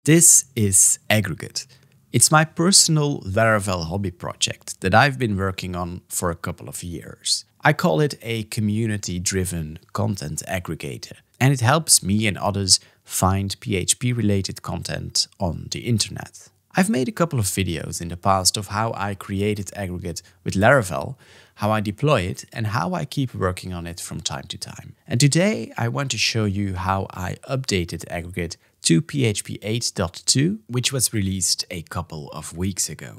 This is Aggregate. It's my personal Laravel hobby project that I've been working on for a couple of years. I call it a community-driven content aggregator, and it helps me and others find PHP-related content on the internet. I've made a couple of videos in the past of how I created Aggregate with Laravel, how I deploy it, and how I keep working on it from time to time. And today I want to show you how I updated Aggregate to PHP 8.2, which was released a couple of weeks ago.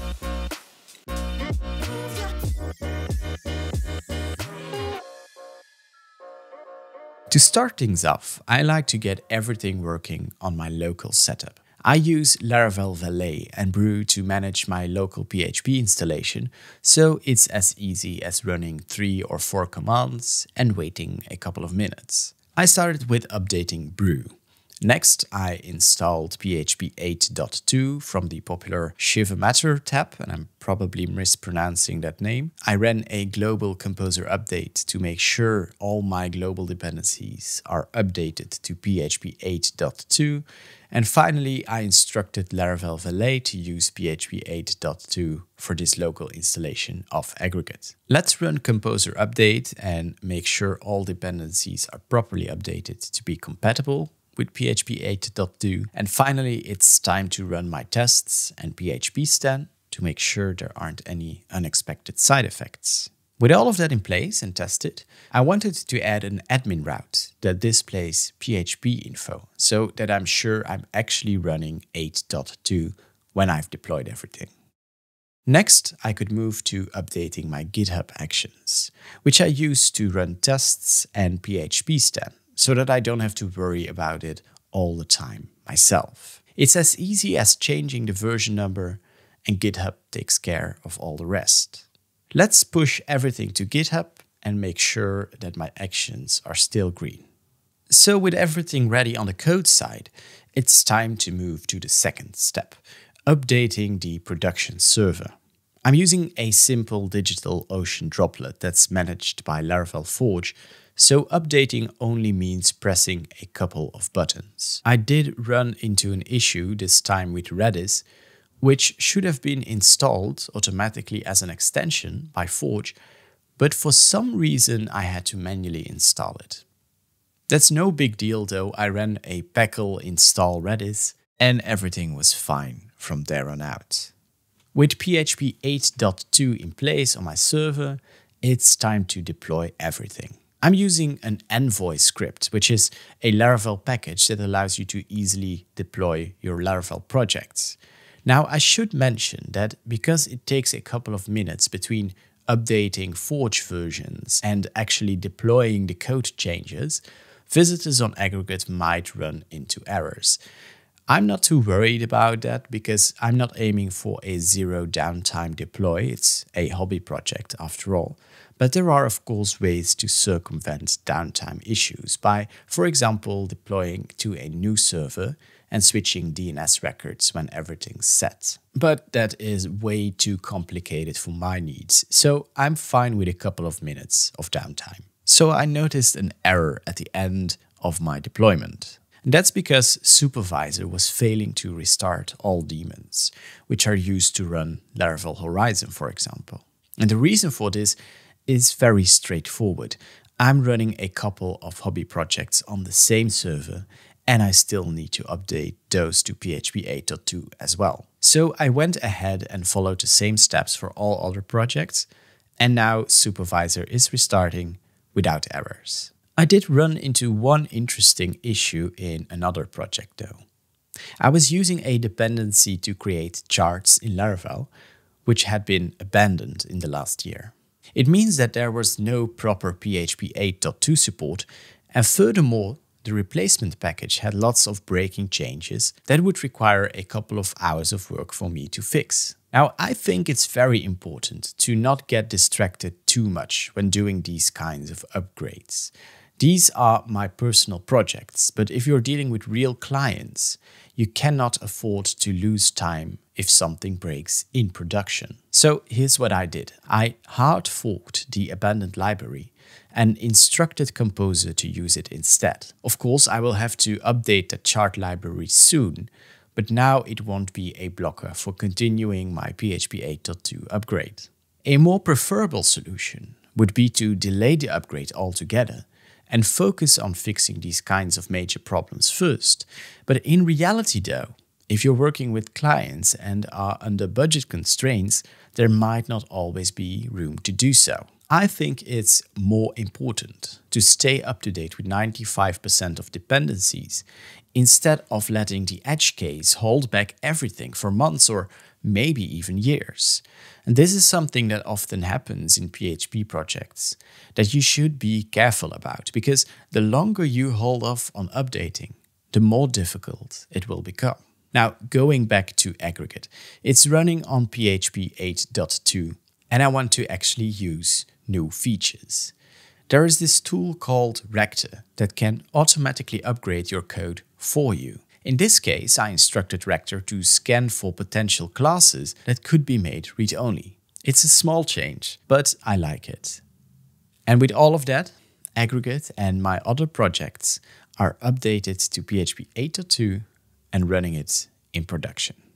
To start things off, I like to get everything working on my local setup. I use Laravel Valet and Brew to manage my local PHP installation, so it's as easy as running 3 or 4 commands and waiting a couple of minutes. I started with updating Brew. Next, I installed PHP 8.2 from the popular Shiver Matter tab, and I'm probably mispronouncing that name. I ran a global composer update to make sure all my global dependencies are updated to PHP 8.2. And finally, I instructed Laravel Valet to use PHP 8.2 for this local installation of Aggregate. Let's run composer update and make sure all dependencies are properly updated to be compatible with PHP 8.2. And finally, it's time to run my tests and PHP scan to make sure there aren't any unexpected side effects. With all of that in place and tested, I wanted to add an admin route that displays PHP info so that I'm sure I'm actually running 8.2 when I've deployed everything. Next, I could move to updating my GitHub actions, which I use to run tests and PHP scan, so that I don't have to worry about it all the time myself. It's as easy as changing the version number, and GitHub takes care of all the rest. Let's push everything to GitHub and make sure that my actions are still green. So with everything ready on the code side, it's time to move to the second step, updating the production server. I'm using a simple DigitalOcean droplet that's managed by Laravel Forge, so updating only means pressing a couple of buttons. I did run into an issue this time with Redis, which should have been installed automatically as an extension by Forge, but for some reason I had to manually install it. That's no big deal though. I ran a pacl install Redis and everything was fine from there on out. With PHP 8.2 in place on my server, it's time to deploy everything. I'm using an Envoy script, which is a Laravel package that allows you to easily deploy your Laravel projects. Now, I should mention that because it takes a couple of minutes between updating Forge versions and actually deploying the code changes, visitors on Aggregate might run into errors. I'm not too worried about that because I'm not aiming for a zero downtime deploy. It's a hobby project after all. But there are of course ways to circumvent downtime issues by, for example, deploying to a new server and switching DNS records when everything's set. But that is way too complicated for my needs, so I'm fine with a couple of minutes of downtime. So I noticed an error at the end of my deployment. And that's because Supervisor was failing to restart all daemons, which are used to run Laravel Horizon, for example. And the reason for this is very straightforward. I'm running a couple of hobby projects on the same server, and I still need to update those to PHP 8.2 as well. So I went ahead and followed the same steps for all other projects, and now Supervisor is restarting without errors. I did run into one interesting issue in another project though. I was using a dependency to create charts in Laravel, which had been abandoned in the last year. It means that there was no proper PHP 8.2 support, and furthermore, the replacement package had lots of breaking changes that would require a couple of hours of work for me to fix. Now, I think it's very important to not get distracted too much when doing these kinds of upgrades. These are my personal projects, but if you're dealing with real clients, you cannot afford to lose time if something breaks in production. So here's what I did. I hard forked the abandoned library and instructed Composer to use it instead. Of course, I will have to update the chart library soon, but now it won't be a blocker for continuing my PHP 8.2 upgrade. A more preferable solution would be to delay the upgrade altogether and focus on fixing these kinds of major problems first. But in reality though, if you're working with clients and are under budget constraints, there might not always be room to do so. I think it's more important to stay up to date with 95% of dependencies instead of letting the edge case hold back everything for months or maybe even years. And this is something that often happens in PHP projects that you should be careful about, because the longer you hold off on updating, the more difficult it will become. Now, going back to Aggregate, it's running on PHP 8.2 and I want to actually use new features. There is this tool called Rector that can automatically upgrade your code for you. In this case, I instructed Rector to scan for potential classes that could be made read-only. It's a small change, but I like it. And with all of that, Aggregate and my other projects are updated to PHP 8.2 and running it in production.